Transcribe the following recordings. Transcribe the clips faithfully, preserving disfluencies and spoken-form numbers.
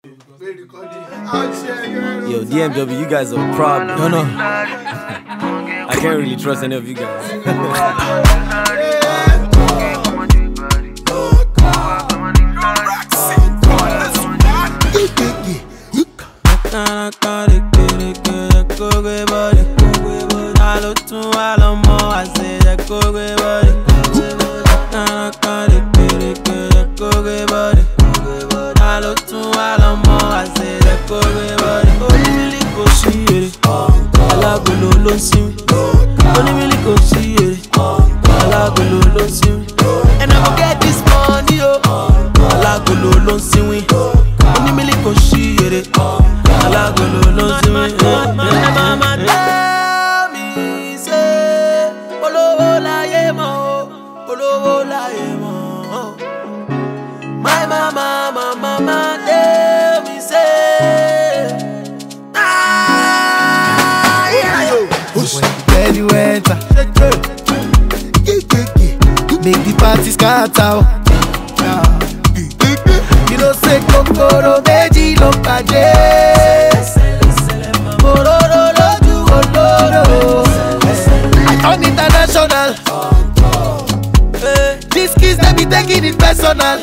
Yo, D M W, you guys are a problem. No, no. I can't really trust any of you guys. And I will get this money, oh. Alagolo see me. Only me go see it. Alagolo see me. Mama tell me say, Olowo la yemo, Olowo la yemo. My mama, mama, mama tell me say, ah yeah yo. When you enter, make the party scatter. You know say kokoro meji lo kaje. Ororo loju oloro. I turn international. These kids they be taking it personal.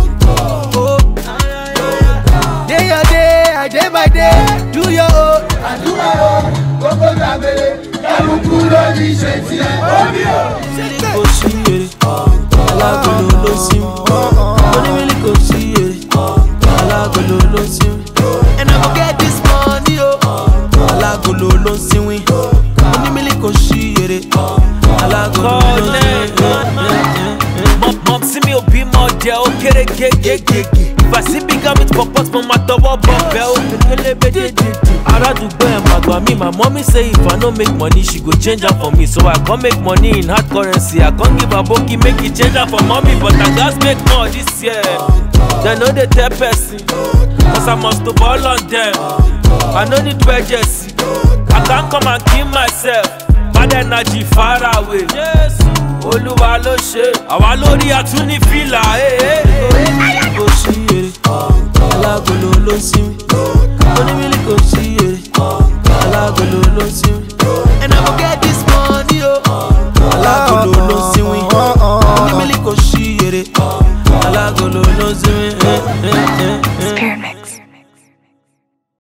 Day your day, I day by day. Do your own, I do my own. Koko tabele, kalukuro ni sheti. Go see it. Alagolo see me. Only me go see it. Alagolo see me. And I go get this money, oh. Alagolo see me. Only me go see it. Alagolo see me. Mom see me obi more there, okay, get get get. If I see bigger with purpose, my matter what bell. I rather go and magwa me. My mommy say if I don't make money, she go change her for me. So I can't make money in hard currency. I can't give a bookie, make it change her for mommy. But I just make more this year. They know they tell person, cause I must to ball on them. I no need urgency. I can't come and kill myself. Bad energy far away. Oluwa lo ṣe, àwa lórí àtúní fìlà. Go see it. Alagolo lo see me. Only me go see it. Alagolo lo see me.